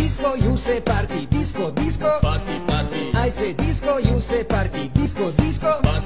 disco, you say party. Disco, disco. Party, party. I say disco, you say party. Disco, disco. Party.